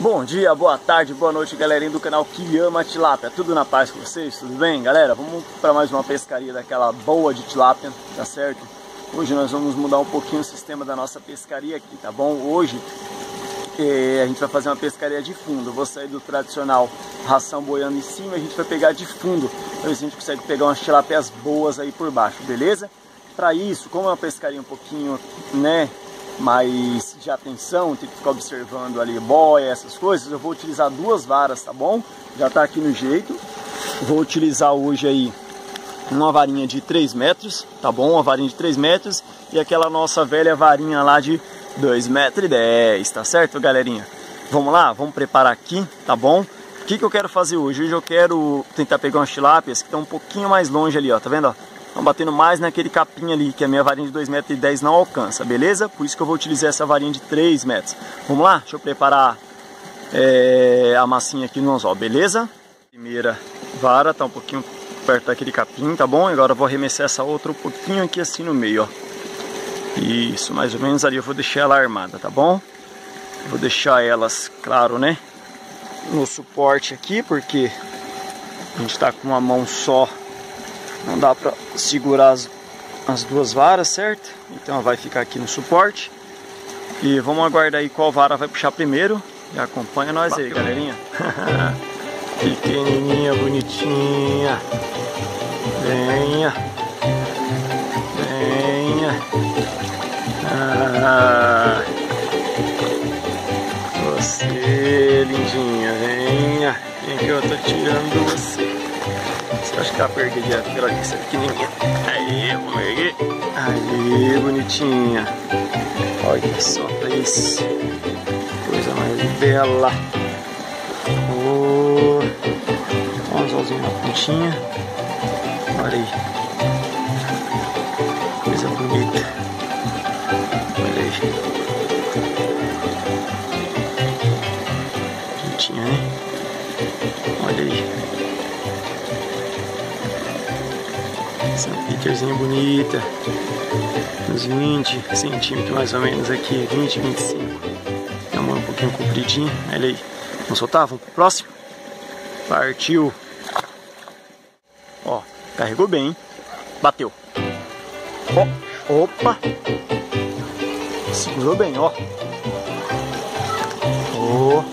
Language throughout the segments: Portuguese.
Bom dia, boa tarde, boa noite, galerinha do canal que ama tilápia. Tudo na paz com vocês? Tudo bem, galera? Vamos para mais uma pescaria daquela boa de tilápia, tá certo? Hoje nós vamos mudar um pouquinho o sistema da nossa pescaria aqui, tá bom? Hoje a gente vai fazer uma pescaria de fundo. Eu vou sair do tradicional ração boiando em cima, a gente vai pegar de fundo, para ver se a gente consegue pegar umas tilápias boas aí por baixo, beleza? Para isso, como é uma pescaria um pouquinho, né, mais de atenção, tem que ficar observando ali boia, essas coisas, eu vou utilizar duas varas, tá bom? Já tá aqui no jeito. Vou utilizar hoje aí uma varinha de 3 metros, tá bom? Uma varinha de 3 metros e aquela nossa velha varinha lá de 2,10 metros, tá certo, galerinha? Vamos lá, vamos preparar aqui, tá bom? O que eu quero fazer hoje? Hoje eu quero tentar pegar umas tilápias que estão um pouquinho mais longe ali, ó, tá vendo, ó? Estão batendo mais naquele capim ali, que a minha varinha de 2,10 metros não alcança, beleza? Por isso que eu vou utilizar essa varinha de 3 metros. Vamos lá? Deixa eu preparar a massinha aqui no anzol, beleza? Primeira vara tá um pouquinho perto daquele capim, tá bom? Agora eu vou arremessar essa outra um pouquinho aqui assim no meio, ó. Isso, mais ou menos ali eu vou deixar ela armada, tá bom? Vou deixar elas, claro, né, no suporte aqui, porque a gente tá com uma mão só. Não dá pra segurar as duas varas, certo? Então vai ficar aqui no suporte. E vamos aguardar aí qual vara vai puxar primeiro. E acompanha nós aí, galerinha. Pequenininha, bonitinha. Venha. Venha. Ah, você, lindinha, venha. Vem que eu tô tirando você. Acho que ela perdeu direto pela lista pequenininha. Aí, vamos erguer. Aí, bonitinha. Olha só pra isso. Coisa mais bela. Oh, um anzolzinho na pontinha. Olha aí. Coisa bonita. Olha aí. Bonitinha, né? Olha aí. São Peterzinha bonita, uns 20 centímetros mais ou menos aqui, 20, 25. É uma um pouquinho compridinha, olha aí. Vamos soltar? Vamos pro próximo? Partiu! Ó, carregou bem, hein? Bateu. Ó, opa! Segurou bem, ó. Ó.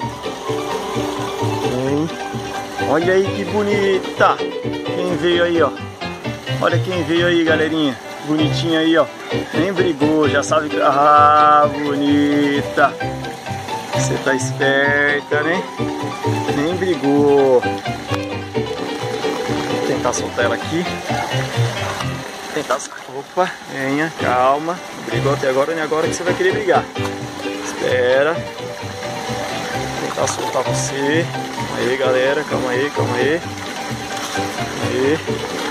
Bem. Olha aí que bonita! Quem veio aí, ó? Olha quem veio aí, galerinha. Bonitinha aí, ó. Nem brigou, já sabe que... Ah, bonita. Você tá esperta, né? Nem brigou. Vou tentar soltar ela aqui. Opa, venha, calma. Brigou até agora, nem agora que você vai querer brigar. Espera. Vou tentar soltar você. Aí, galera, calma aí, calma aí. Aí.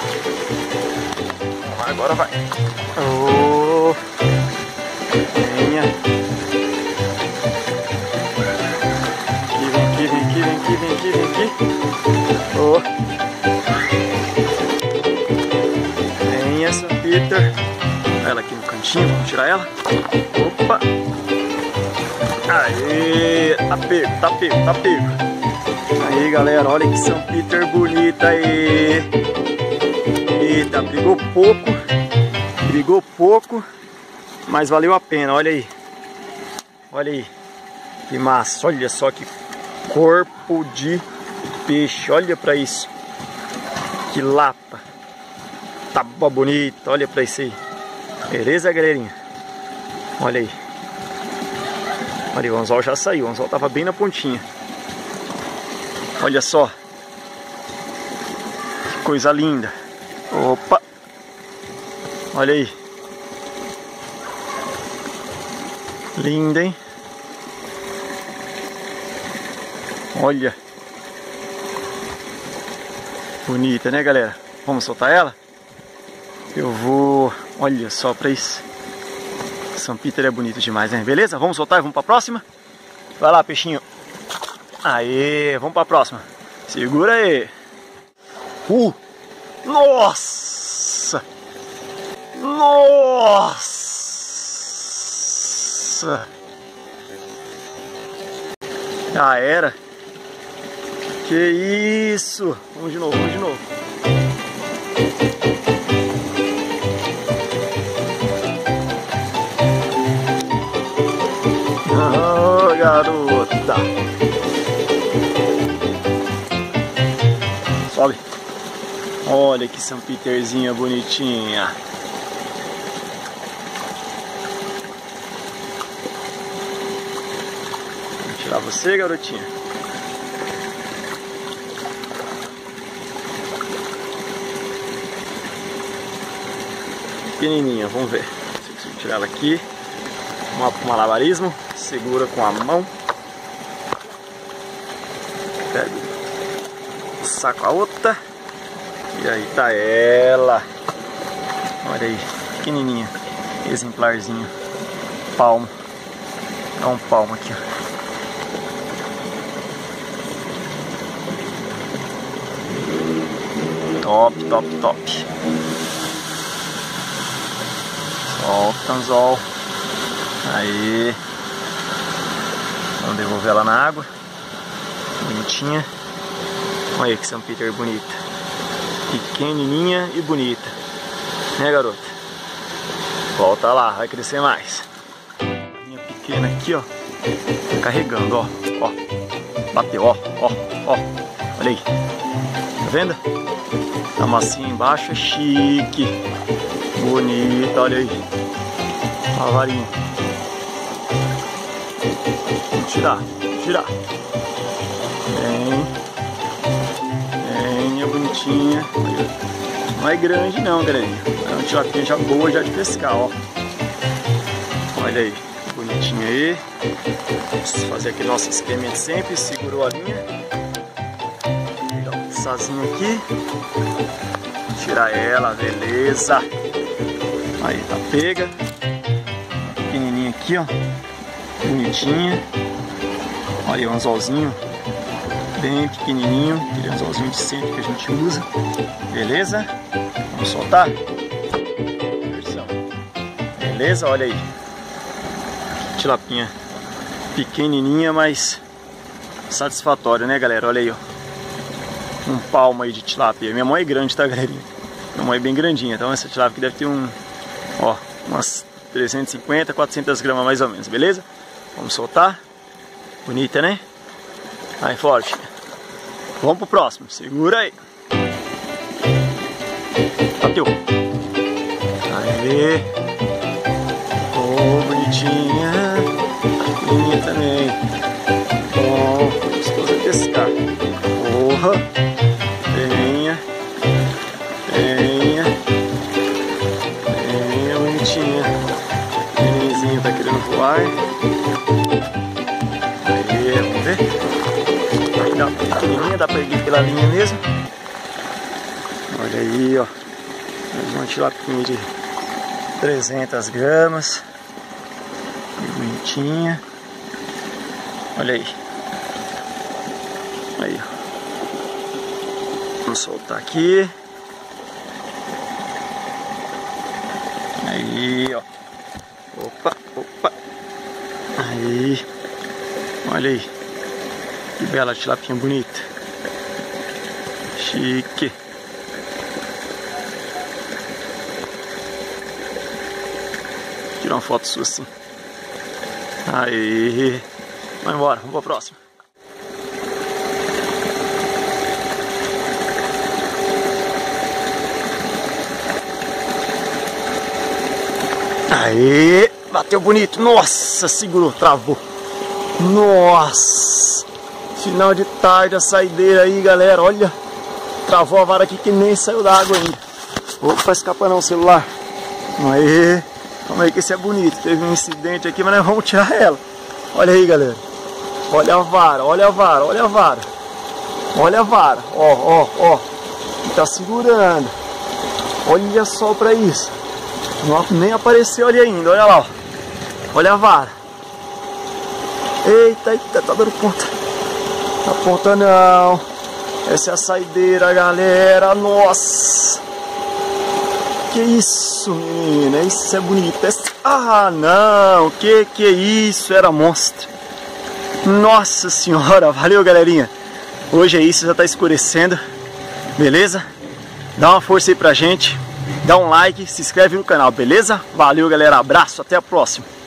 Agora vai. Oh, venha. Vem aqui, vem aqui, vem aqui, vem aqui, vem aqui. Oh. Venha, São Peter. Ela aqui no cantinho, vamos tirar ela. Opa. Aê, tá pego, tá pego, tá pego. Aí, galera, olha que São Peter bonita aí. Eita, brigou pouco, mas valeu a pena, olha aí, que massa, olha só que corpo de peixe, olha pra isso, que lapa, tá bonita, olha pra isso aí, beleza, galerinha, olha aí, o anzol já saiu, o anzol tava bem na pontinha, olha só, que coisa linda. Opa! Olha aí. Linda, hein? Olha. Bonita, né, galera? Vamos soltar ela? Eu vou... Olha só pra isso. São Peter é bonito demais, né? Beleza? Vamos soltar e vamos pra próxima? Vai lá, peixinho. Aê, vamos pra próxima. Segura aí. Nossa! Nossa! Já era. Que isso? Vamos de novo, vamos de novo. Oh, garota. Sobe. Olha que São Peterzinha bonitinha. Vou tirar você, garotinha. Pequenininha, vamos ver. Se eu consigo tirar ela aqui. Um malabarismo. Segura com a mão. Pega. Saco a outra. E aí tá ela. Olha aí, pequenininha. Exemplarzinho. Palmo. Dá um palmo aqui, ó. Top, top, top. Solta, anzol. Aí. Vamos devolver ela na água. Bonitinha. Olha aí que São Peter bonita. Pequenininha e bonita. Né, garota? Volta lá, vai crescer mais. Minha pequena aqui, ó. Tá carregando, ó. Ó. Bateu, ó. Ó. Ó. Olha aí. Tá vendo? A massinha embaixo é chique. Bonita, olha aí. Uma varinha. Vamos tirar, tirar. Bem, bonitinha. Não é grande não, galerinha. É uma tilapinha já boa já de pescar, ó. Olha aí, bonitinha aí. Vamos fazer aquele nosso esquema sempre. Segurou a linha. Pegar um sazinho aqui. Tirar ela, beleza. Aí, tá pega. Pequenininha aqui, ó. Bonitinha. Olha aí o anzolzinho. Bem pequenininho. Aquele anzolzinho de sempre que a gente usa. Beleza? Vamos soltar. Beleza? Olha aí. Tilapinha pequenininha, mas satisfatória, né, galera? Olha aí, ó. Um palmo aí de tilapia. Minha mão é grande, tá, galerinha? Minha mão é bem grandinha. Então essa tilapia aqui deve ter umas 350, 400 gramas mais ou menos, beleza? Vamos soltar. Bonita, né? Aí, forte. Vamos pro próximo. Segura aí. Bateu. Aí. Oh, bonitinha. Pequenininha também. Bom, gostoso de pescar. Porra. Venha. Venha. Venha, bonitinha. Pequenininho tá querendo voar. Aí, vamos ver. Dá uma pequenininha, dá pra ir pela linha mesmo. Olha aí, ó. Mais uma tilapinha de 300 gramas. Bonitinha. Olha aí. Aí, ó. Vamos soltar aqui. Aí, ó. Opa, opa. Aí. Olha aí. Que bela tilapinha bonita. Chique. Vou tirar uma foto sua assim. Aí. Vamos embora, vamos para a próxima. Aí. Bateu bonito. Nossa, segurou, travou. Nossa. Final de tarde a saideira aí, galera. Olha. Travou a vara aqui que nem saiu da água ainda. Opa, escapa não o celular. Aí. Calma aí que esse é bonito. Teve um incidente aqui, mas nós vamos tirar ela. Olha aí, galera. Olha a vara, olha a vara, olha a vara. Olha a vara. Ó, ó, ó. Tá segurando. Olha só pra isso. Não, nem apareceu ali ainda. Olha lá, ó. Olha a vara. Eita, eita, tá dando ponta. Tá ponta não. Essa é a saideira, galera. Nossa. Que isso, menina. Isso é bonito. Ah, não. Que é isso? Era monstro. Nossa senhora, valeu galerinha. Hoje é isso, já tá escurecendo. Beleza? Dá uma força aí pra gente. Dá um like, se inscreve no canal, beleza? Valeu galera, abraço, até a próxima.